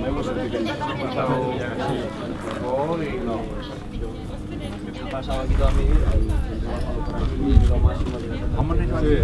hemos empezado y no. He pasado aquí toda mi vida y he trabajado por aquí lo máximo de la vamos a ir.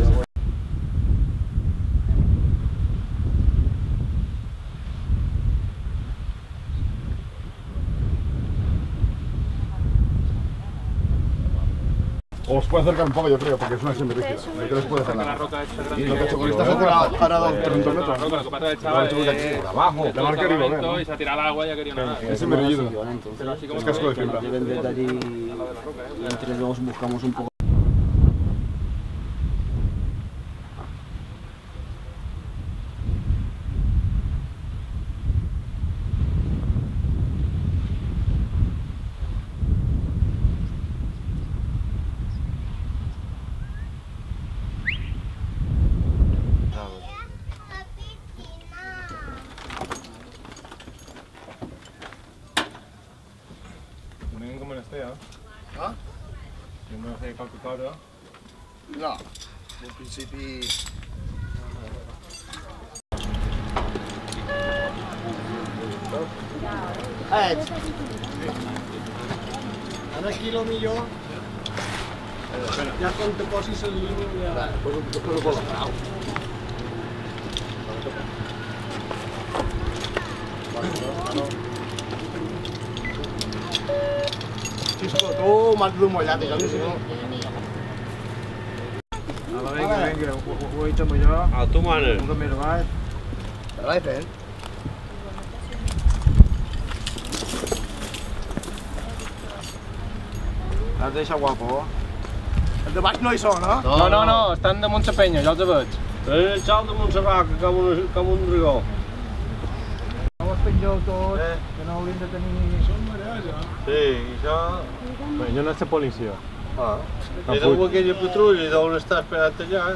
Os puede acercar un poco, yo creo, porque es una acción rígida. Ahí que les puede hacer nada. Y lo que ha hecho con esta gente ha parado 30 metros. Lo que pasa es que el chaval por abajo. La marca y lo ve, y se ha tirado al agua y ya quería nada. Ese merillido. Es casco de fibra. Desde allí, entre dos buscamos un poco. Ponen com en estea. Ah? Que no sé qualque cosa. No, en principi... Ara aquí lo millor, ja quan te posis en línia ja... Després ho la frau. Xisco, tu m'has d'humollat, jo no sé no. Vinga, ho he hecho millor. A tu manes. Un més baix. Te l'he fet. Has de deixar guapo. Els de baix no hi són, no? No, estan damunt la penya, ja els veig. El xal de Montserrat, com un dragó. No us pengeu tots, que no hauríem de tenir... Són mareats, ja. Sí, i això... Bé, jo no és la policia. Ah, i deu aquella patrulla d'on està esperant allà.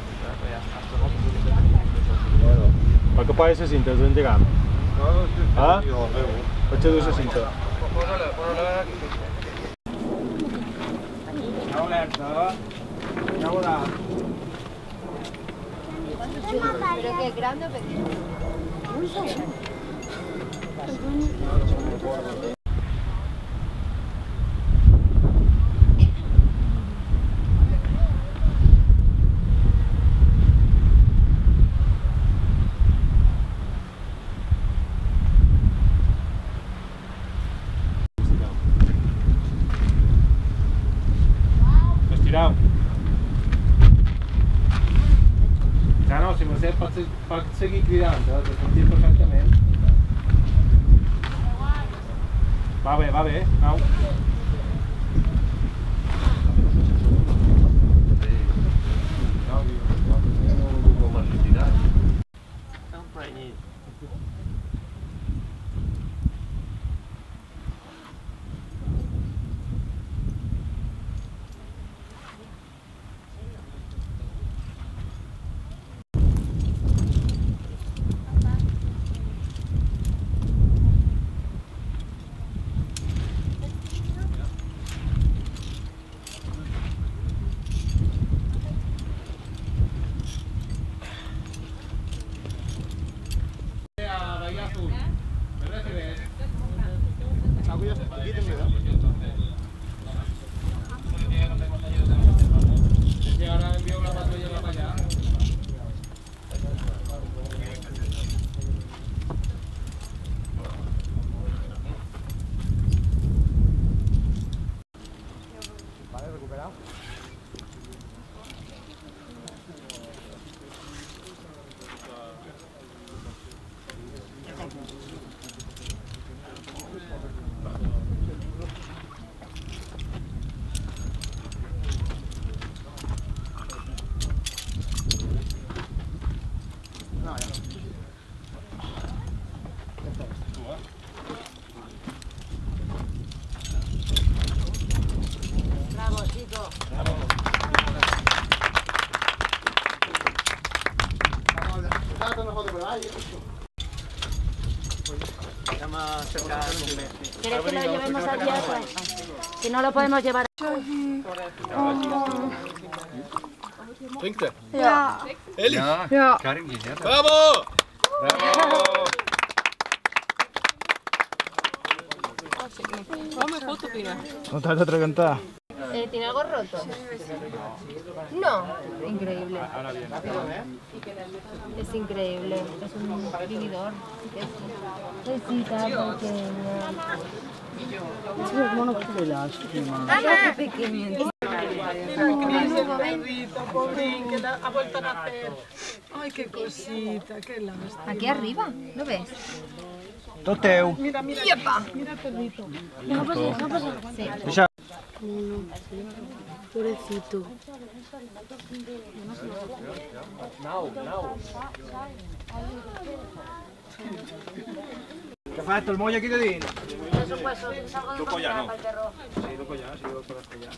Per què posa la cinta, els engegam? Ah? Jo la veu. Vaig a dur la cinta. Posa-la aquí. Ja alerta, ja veurà. ¿Pero qué? ¿Grande o pequeño? Un solo. Estirat. Ja no, si Mercè pot seguir cridant, t'ho sentim perfectament. Va bé, au. ¿Quieres que lo llevemos al teatro? Si no lo podemos llevar. Drinkt er? Ja. Ellie? Ja. Bravo! Come foto prima. No te vas a atragantar. ¿Tiene algo roto? No, increíble. Es increíble, es un vividor. Cosita pequeña. ¡Mamá! ¡Qué pequeño! Ha vuelto a nacer. Ay, qué cosita, qué lástima. Aquí arriba, ¿lo ves? Toteu. Mira, mira, mira el perrito. Sí. Pobrecito. Che ha fatto il moglie chiedino? Dopo ya no. Sì, dopo ya, sì, dopo la spogliare.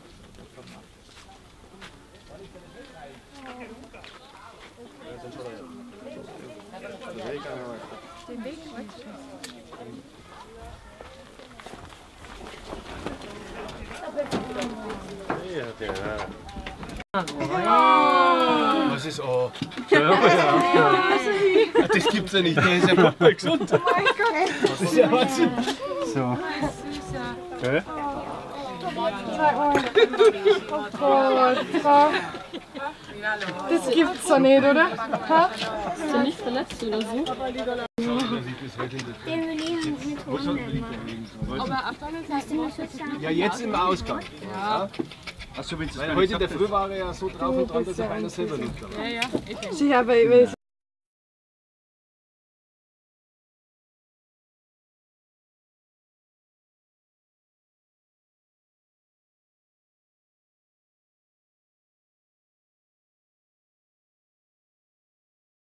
Ja tiene nada. Was ist oh? Das gibt's ja nicht, der ist ja voll gesund. Oh mein Gott. Das ist ja Wahnsinn. So. Okay. Das gibt's doch nicht, oder? Ha? Ist du nicht verletzt oder so? Ja, jetzt im Ausgang. Ja. Also, weil heute in der Früh war er ja so drauf und dran, dass er beinahe selber liegt. Ja, ja. Ich habe, weil es